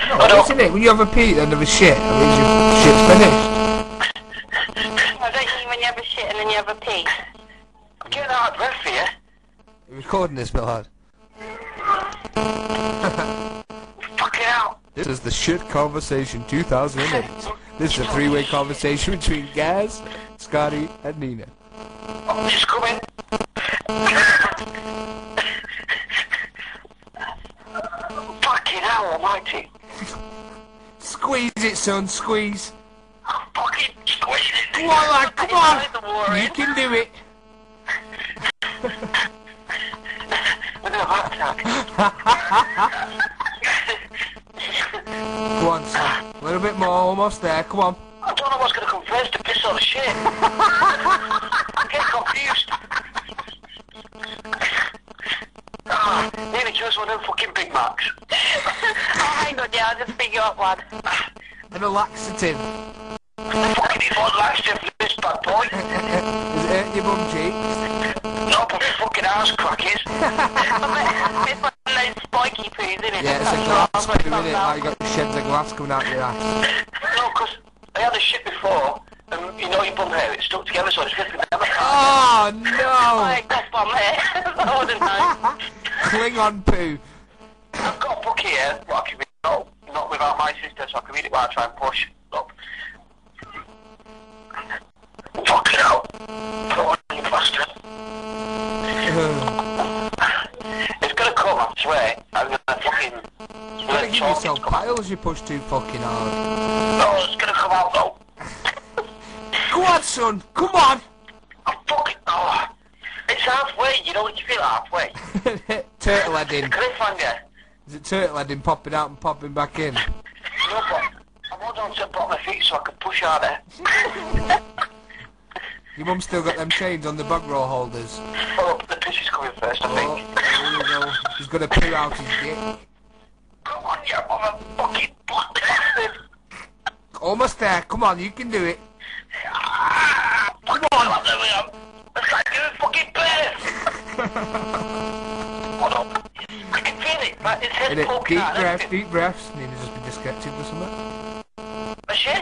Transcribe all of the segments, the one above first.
No, isn't it? When you have a pee at the end of a shit, that means your shit's finished. I don't mean when you have a shit and then you have a pee. I'm getting out of breath here. You're recording this, Millard. Fucking hell. This is the Shit Conversation 2008. This is a three-way conversation between Gaz, Scotty, and Nina. Oh, she's coming. Fucking hell almighty. Squeeze it, son, squeeze. I'm fucking squeezing. Come on, lad, come on. You can do it. I'm gonna have a heart attack. Go on, son. A little bit more, almost there. Come on. I don't know what's gonna come first, to piss or the shit. I'm getting confused. Nearly just one of them fucking Big Macs. Oh, hang on, yeah, I'll just pick you up one. And a laxative. Fucking need one laxative for this bad boy. Is it hurting your bum cheeks? No, but my fucking ass crack is. It's one of those spiky poos, isn't it? Yeah, it's a glass poo, isn't it? Like you got sheds of glass coming out your ass. No, because I had a shit before, and you know your bum hair, it's stuck together, so it's ripping down the car. Oh, no! I got bum hair. I wouldn't know. Klingon poo. I've got a book here, but I can read it not without my sister, so I can read it while I try and push up. Fucking hell. Go on, you bastard. It's gonna come, I swear. I'm gonna fucking... You're gonna give yourself piles, you push too fucking hard. No, it's gonna come out though. Go on, son, come on! I'm fucking... Oh. It's halfway, you know when you feel halfway. Turtle heading. Cliffhanger. Is it turtle heading popping out and popping back in? No, but I'm holding on to the bottom of my feet so I can push harder. Your mum's still got them chains on the bug roll holders. Oh, the piss is coming first, I think. There you go. He's gonna poo out his dick. Come on, you motherfucking black bastard. Almost there, come on, you can do it. Come on. There we go. It's like giving fucking birth. Hold on. I can feel it, but his head's Deep poking out. breaths, deep breaths. Nina's just been disconnected or something. A shit?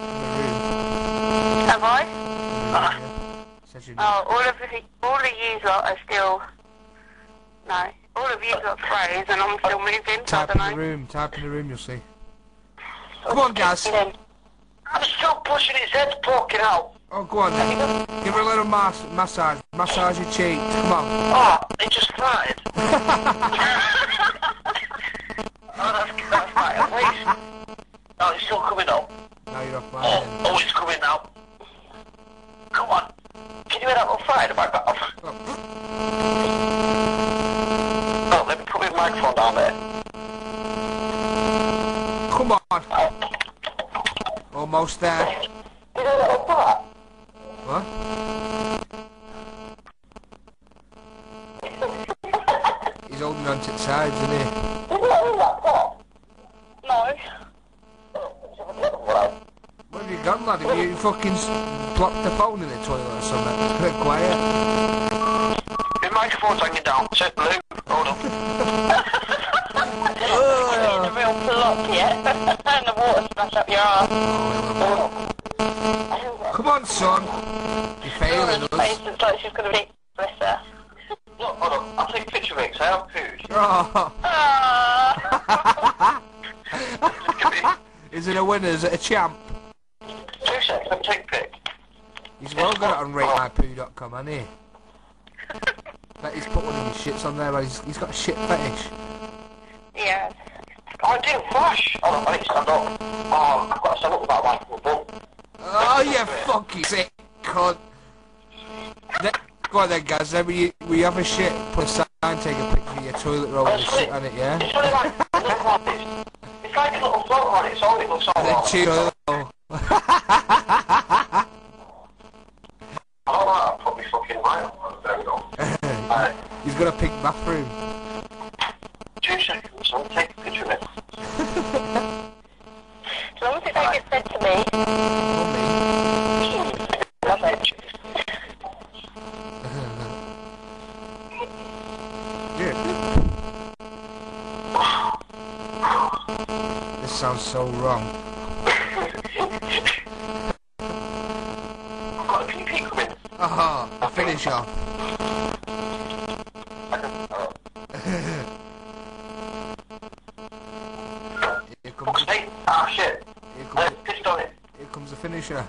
Have I? Says you Oh, all of you lot are still... No. All of you lot froze and I'm still moving, so I type don't in the know. room, type in the room, you'll see. Come on, Gaz. I'm still pushing his head's poking out. Oh, go on then. Give her a little massage. Massage your cheeks. Come on. Oh, it just started. Oh, that's right, at least. No, it's still coming up. Now you're off my Oh, head. oh, it's coming now. Come on. Can you hear that little fire in the background? Oh, let me put my microphone down there. Come on. Almost there. You hear that little fire? What? He's holding on to the sides, isn't he? Is that in that pot? No. What have you done, lad? Have you fucking blocked the phone in the toilet or something? It's a bit quiet. The microphone's hanging down. Set blue. Hold on. You're in a real plop yet. And the water splash up your ass. Come on, son. You're failing Laura's us. face looks like she's going to be... Bless her. Look, hold on. I'll take a picture of it, 'cause I have food. Oh. Ah. Is it a winner? Is it a champ? 2 seconds, let me take a pic. He's well got it on ratemypoo.com, hasn't he? Bet he's put one of his shits on there, but he's got a shit fetish. Yeah. Oh, it didn't flash. Hold on, I need to stand up. Oh, I've got to stand up with that microphone. Oh, you fucking sick cunt. Go on then, guys. Then we have a shit, put a sign, take a picture of your toilet roll and shit on it, yeah? It's only like, look like this. It's like a little float on it, so it looks all And then wrong. toilet roll. I don't know how to put my fucking light on. There we go. He's got a pink bathroom. 2 seconds, I'll take a picture of it. As long as it don't get sent to me. Love it. Yeah. This sounds so wrong. I've got a PP coming. Oh, a finish off. Here comes, Hey, ah shit. here Pissed on it. comes the finisher.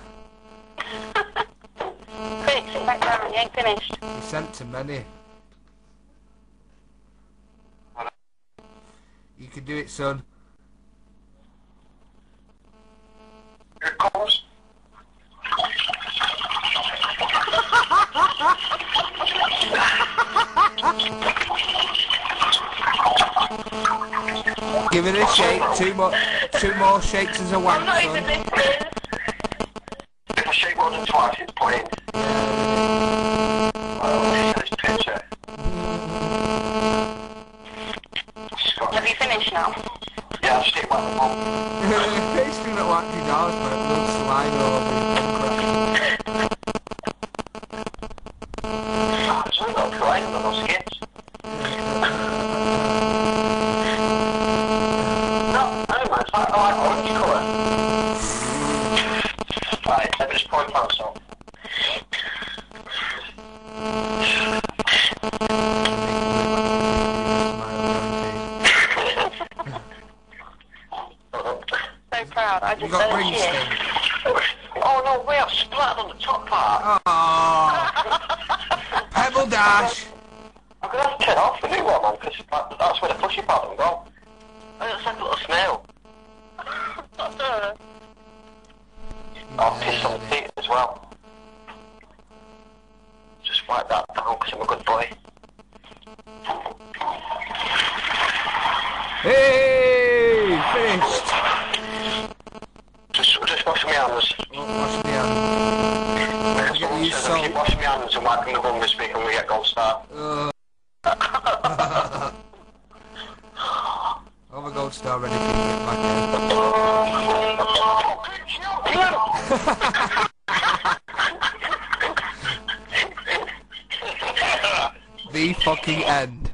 Quick, sit back down, you ain't finished. He sent to many. You can do it, son. Here it comes. Give it a shake. Two more shakes as a wank, I'm not even son. listening. If I shake more than twice, it's point. Oh, this picture. Have you finished now? Yeah, I'll stick one of them. He's still not whacked his arse, but it looks slide over his Ah, there's only got two items on those skins. No, no man, it's like orange colour. Right, let me just point out some. So proud, I You just got don't ring hear. sting. Oh no, way I've splattered on the top part. Oh, Pebble Dash. I'm going to have to turn off the new one, man, because that's where the pushy button go. And it's like a little snail. I'll piss on the feet as well. Just wipe that down, because I'm a good boy. Hey, finished. Just washing my hands. Wash the hand. Someone use says I keep salt. washing my hands and wiping the bum this week and we get gold star. Have a gold star ready for you to get back in. The fucking end.